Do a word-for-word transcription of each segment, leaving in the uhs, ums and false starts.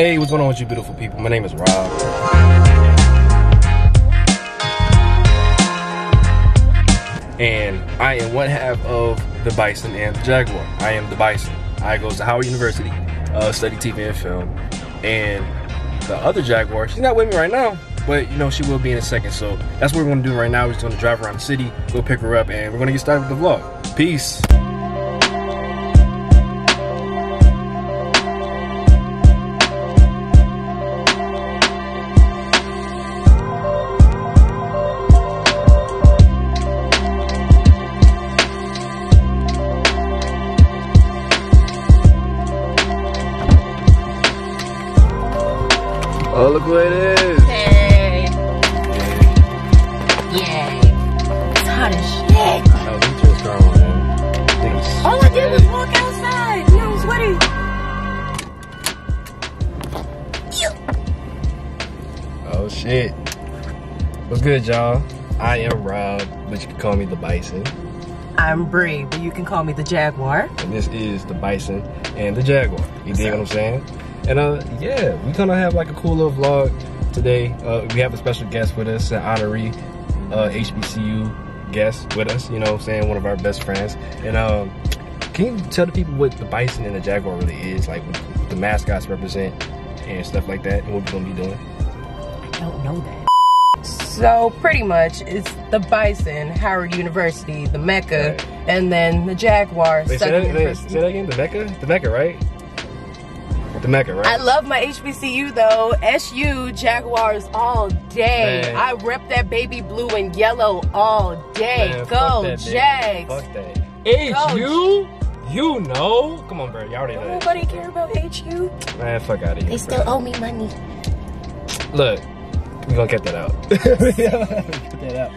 Hey, what's going on with you beautiful people? My name is Rob. And I am one half of the Bison and the Jaguar. I am the Bison. I go to Howard University, uh, study T V and film. And the other Jaguar, she's not with me right now, but you know, she will be in a second. So that's what we're gonna do right now. We're just gonna drive around the city, go pick her up, and we're gonna get started with the vlog. Peace. Oh, look who it is. Hey. Yay. It's hot as shit. I know, you just strong, man. Niggas. All I did was walk outside. You know, I was sweaty. Oh, shit. What's good, y'all? I am Rob, but you can call me the Bison. I'm Bree, but you can call me the Jaguar. And this is the Bison and the Jaguar. You dig what I'm saying? And uh, yeah, we're gonna have like a cool little vlog today. Uh, we have a special guest with us, an honorary uh, H B C U guest with us, you know what I'm saying? One of our best friends. And um, can you tell the people what the Bison and the Jaguar really is? Like what the mascots represent and stuff like that, and what we're gonna be doing? I don't know that. So pretty much, it's the Bison, Howard University, the Mecca, right. And then the Jaguar. Wait, say, that, say, say that again, the Mecca? The Mecca, right? The Mecca, right? I love my H B C U though. S U Jaguars all day. Man. I rep that baby blue and yellow all day. Man, go that, Jags. Fuck that. H U? You know? Come on, bro. You already know. Nobody care about H U. Man, fuck out of here. They still bro. owe me money. Look, we're gonna cut that out. Cut that out.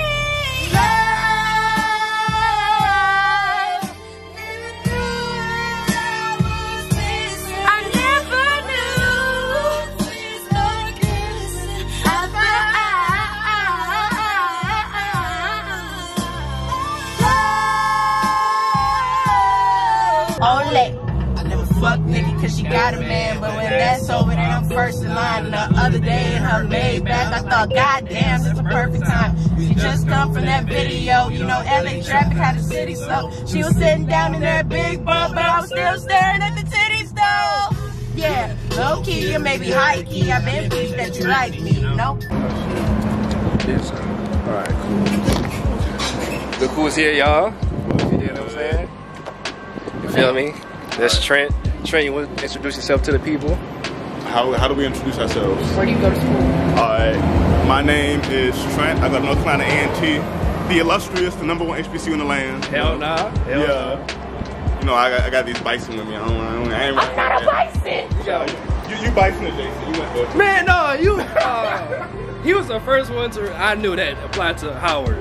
Ole. I never fuck nigga cause she got a man, but when that's over then I'm first in line. The other day in her Maybach, I thought, goddamn, it's a perfect time. She just come from that video, you know, L A traffic had the city slow. She was sitting down in that big bump, but I was still staring at the titties though. Yeah, low key or maybe high key, I've been pleased that you like me, you know? Yes, sir. Alright, cool. Look who's here, y'all. You know what I'm saying? You feel me? That's Trent. Trent, you want to introduce yourself to the people? How, how do we introduce ourselves? Where do you go to school? Alright, my name is Trent. I go to North Carolina A and T. The illustrious, the number one H B C U in the land. Hell nah. Hell yeah. Nah. You know, I got, I got these bison with me. I don't, I don't, I ain't I'm not a bison. You, you, you bison it, Jason. You went to Man, no, you. Uh, he was the first one to. I knew that applied to Howard.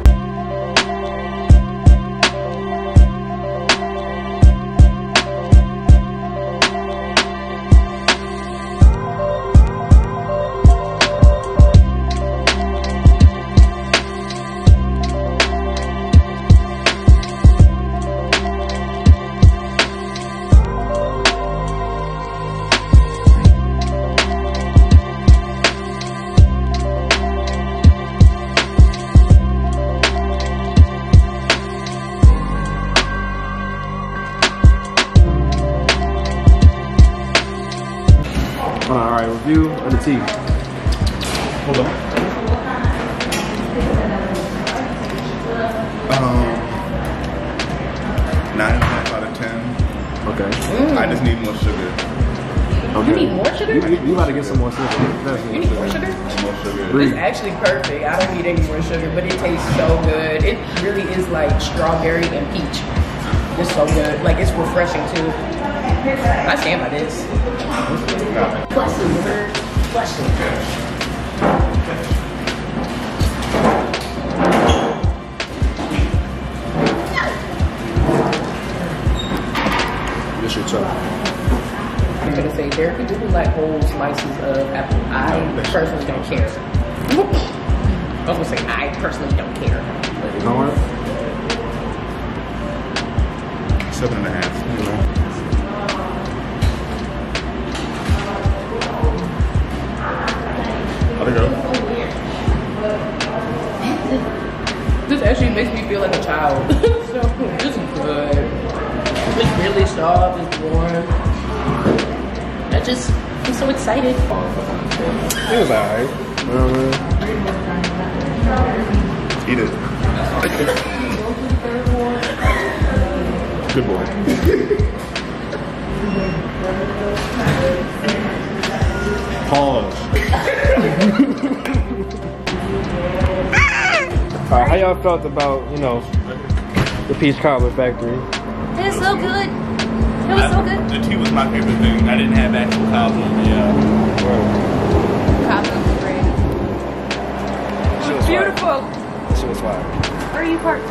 Alright, review of the tea. Hold on. Um, nine and a half out of ten. Okay. Mm. I just need more sugar. Okay. You need more sugar? You, you, you gotta get some more sugar. You need more sugar? More sugar. It's actually perfect. I don't need any more sugar, but it tastes so good. It really is like strawberry and peach. It's so good. Like, it's refreshing too. I stand by this. Bless you, man. Bless you. This your tough. I'm gonna say there are people who like whole slices of apple. I personally don't care. I was gonna say I personally don't care. You know what? Seven and a half. makes me feel like a child. So it's good. It's really soft, it's warm. I just, I'm so excited. It was alright. Um, Eat it. Good boy. Pause. Alright, how y'all felt about, you know, the Peach Cobbler Factory? It was so good. It was so good. The tea was my favorite thing. I didn't have actual cobbler. Yeah. Cobbler was great. She was Beautiful. Fire. She was fire. Where are you parked?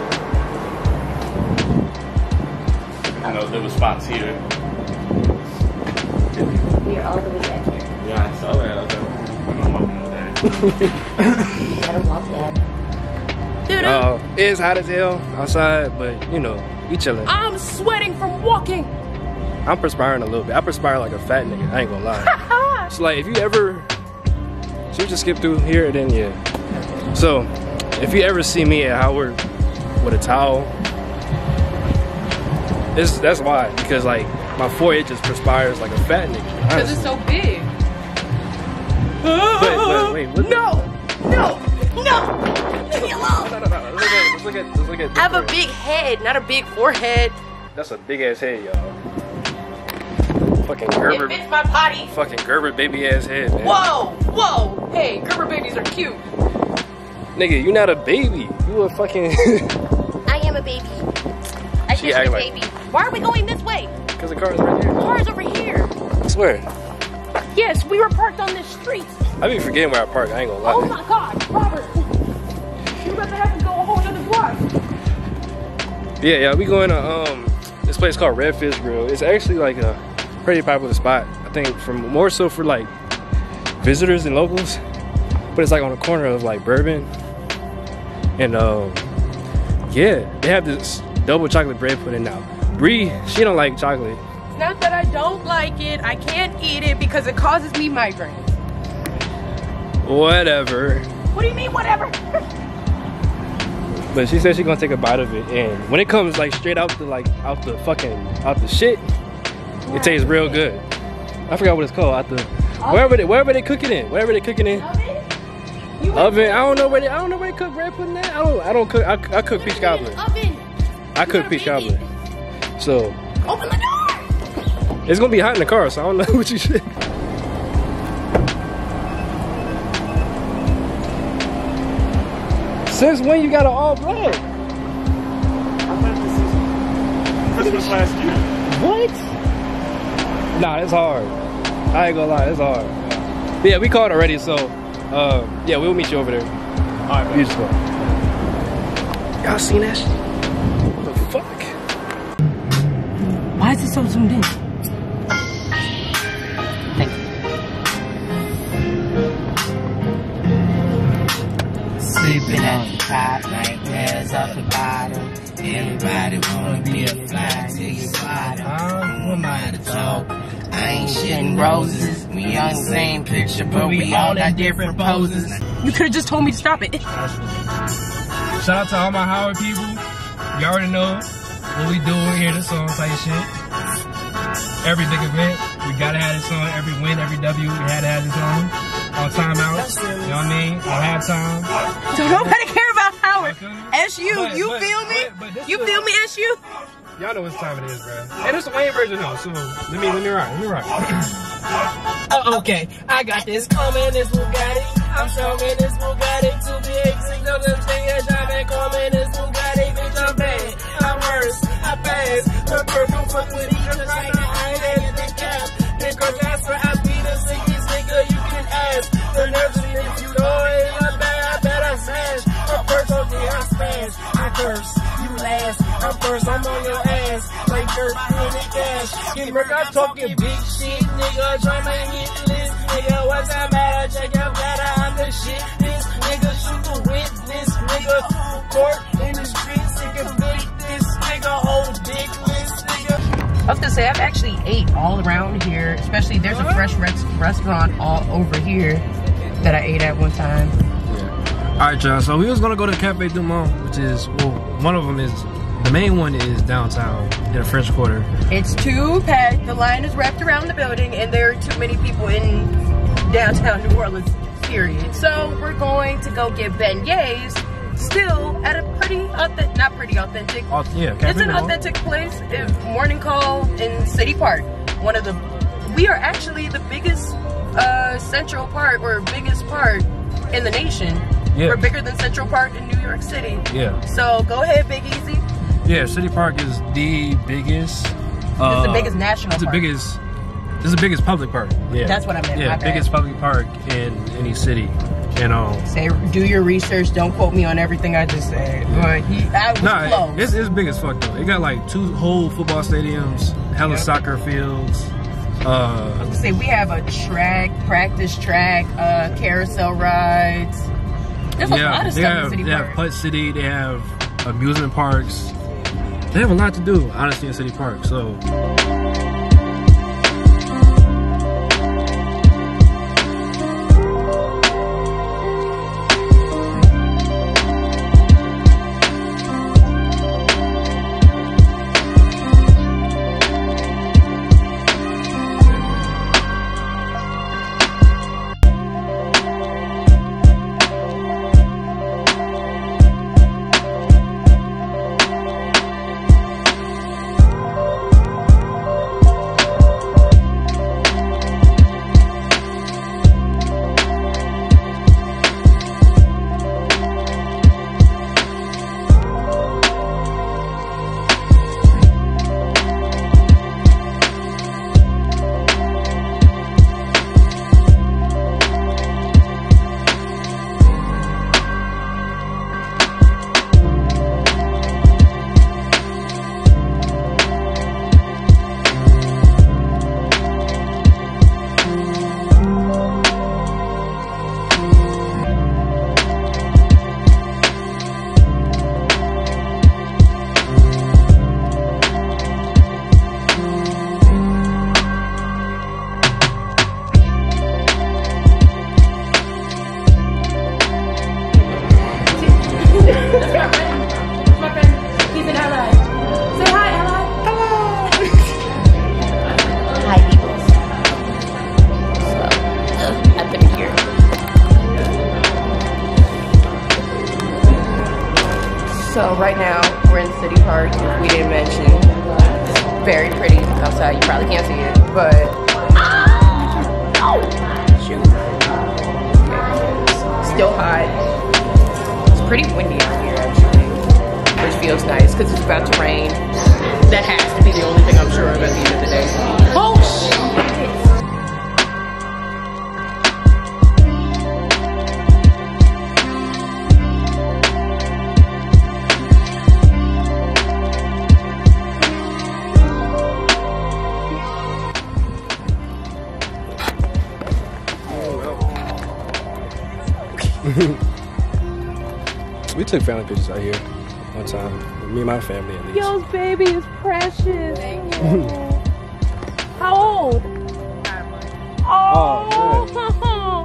I know there were spots here. We're all the way back here. Yeah, I saw that. Okay. I'm not walking with that. You gotta walk that. Uh, it's hot as hell outside, but you know, we chilling. I'm sweating from walking. I'm perspiring a little bit. I perspire like a fat nigga. I ain't gonna lie. It's like if you ever, so you just skip through here, then yeah. So if you ever see me at Howard with a towel, it's, that's why. Because like my forehead just perspires like a fat nigga. Because it's so big. Wait, wait, wait. What No, no, no. Leave me alone. No, no, no, no. Let's look at, let's look at, let's look at I have a big head, not a big forehead. That's a big ass head, y'all. Fucking Gerber. It fits my body. Fucking Gerber baby ass head, man. Whoa, whoa. Hey, Gerber babies are cute. Nigga, you not a baby. You a fucking. I am a baby. I She should act be a like- baby. Why are we going this way? Because the car is right here. Car's over here. I swear. Yes, we were parked on this street. I be forgetting where I park. I ain't gonna lie. Oh my God, Robert. You're about to have to go a whole nother block. Yeah, yeah. We going to um this place called Redfish Grill. It's actually like a pretty popular spot. I think from more so for like visitors and locals. But it's like on the corner of like Bourbon. And um yeah, they have this double chocolate bread pudding now. Bree, she don't like chocolate. It's not that I don't like it. I can't eat it because it causes me migraines. Whatever. What do you mean, whatever? But she said she's gonna take a bite of it, and when it comes like straight out the like out the fucking out the shit, it tastes real good. I forgot what it's called. Out the wherever they wherever they cook it in, wherever they cook it in. Oven. I don't know where they I don't know where they cook bread pudding at. I don't I don't cook I, I cook peach cobbler. Oven. I cook peach cobbler. So Open the door. it's gonna be hot in the car, so I don't know what you should. Since when you got an all black? Christmas last year. What? Nah, it's hard. I ain't gonna lie, it's hard. Yeah, we called already, so uh, yeah, we'll meet you over there. Alright, Beautiful. Y'all seen that shit? What the fuck? Why is it so zoomed in? Sleeping on the top, like tears off the bottom. Everybody wanna be a fly till you spot 'em. Who am I to talk? I ain't shitting roses. We on the same picture, but we all got different poses. You could have just told me to stop it. Shout out to all my Howard people. You already know what we doing here, this song type shit. Every big event, we gotta have this song. Every win, every W, we had to have this song. On timeout, you know what I mean? On halftime. Don't nobody care about Howard. Okay. S U, But- you but- feel me? but- but this You is- feel me, S U? Y'all know what time it is, bro. And it's the Wayne version though, so let me let me rock, let me rock. Oh, okay, I got this coming, this Bugatti. I'm strong in this Bugatti. two B X, six of them things, I'm coming, this Bugatti. Bitch, I'm bad, I'm worse, I pass. The bird don't fuck with me, cause right now I ain't had the cap. Because that's where I be the sickest nigga you can ask. The nerves and if you know it, I'm bad, I bet I smash. A first, okay, I smash. I curse, you last. I'm first, I'm on your ass. Like dirt, doing the cash. Get murk, I'm talking big shit, nigga. Try my hit list, nigga. What's that matter? Check out better, I'm the shit. This nigga shoot the witness, nigga. Court in the streets, nigga. Big this nigga, whole dick list, nigga. I was gonna say, I've actually ate all around here, especially there's a fresh res restaurant all over here that I ate at one time. Yeah. Alright, y'all, so we was gonna go to Cafe Du Monde, which is, well, one of them is, the main one is downtown in the French Quarter. It's too packed, the line is wrapped around the building, and there are too many people in downtown New Orleans, period. So we're going to go get beignets, still at a pretty, authentic, not pretty authentic, Oh, yeah, Cafe it's an Du Monde. authentic place, in Morning Call in City Park. One of the, we are actually the biggest uh, Central Park, or biggest park in the nation. Yeah. We're bigger than Central Park in New York City. Yeah. So go ahead, Big Easy. Yeah, City Park is the biggest. Uh, It's the biggest national It's the park. biggest. It's the biggest public park. Yeah. That's what I meant, Yeah, my bad. biggest public park in any city. And um. Say, do your research. Don't quote me on everything I just said. But he, I was Nah, close. it's it's big as fuck though. It got like two whole football stadiums, hella Yep. soccer fields. Uh, Say we have a track, practice track, uh, carousel rides. There's a yeah, lot of they stuff have in City they Park. have Putt City. They have amusement parks. They have a lot to do, honestly, in City Park. So. So right now we're in City Park, which we didn't mention. It's very pretty outside. You probably can't see it, but shoot, still hot. It's pretty windy out here actually, which feels nice because it's about to rain. That has to be the only thing I'm sure of at the end of the day. Oh shit! We took family pictures out here one time. Me and my family at least. Yo's baby is precious. How old? Oh, Oh,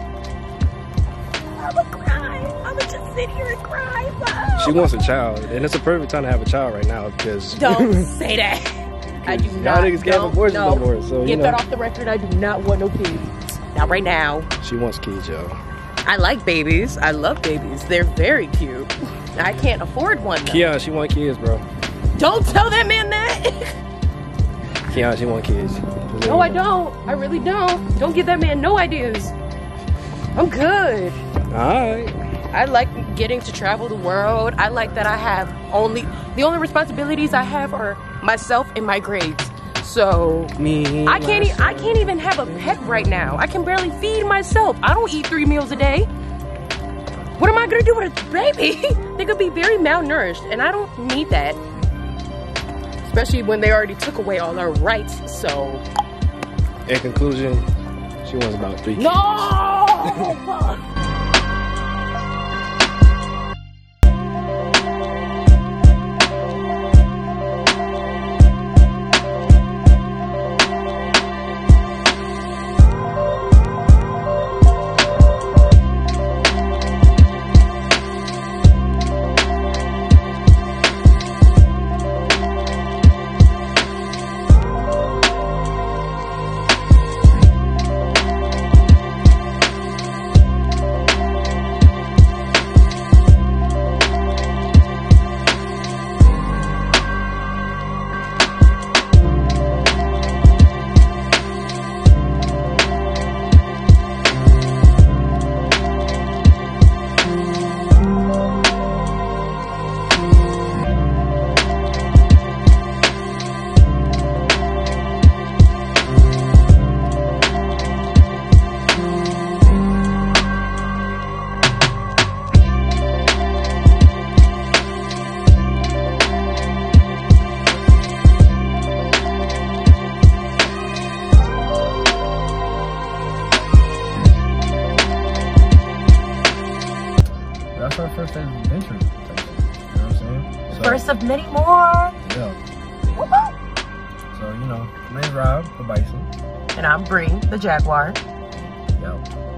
I'm gonna cry. I'm gonna just sit here and cry. Wow. She wants a child, and it's a perfect time to have a child right now because Don't say that. I do y'all not. niggas can't don't- afford no. no more. So you Get know, that off the record. I do not want no kids. Not right now. she wants kids, yo. I like babies. I love babies. They're very cute. I can't afford one though. Keon, she want kids, bro. Don't tell that man that. Keon, she want kids. No, I don't. I really don't. Don't give that man no ideas. I'm good. Alright. I like getting to travel the world. I like that I have only, the only responsibilities I have are myself and my grades. So Me. I can't, e I can't even have a pet right now. I can barely feed myself. I don't eat three meals a day. What am I gonna do with a baby? They could be very malnourished and I don't need that. Especially when they already took away all our rights, so. In conclusion, she wants about three kids. No! that's our first adventure. You know what I'm saying? So, First of many more. Yeah. Woo-hoo. So, you know, my name's Rob, the Bison. And I'm Bree, the Jaguar. Yo.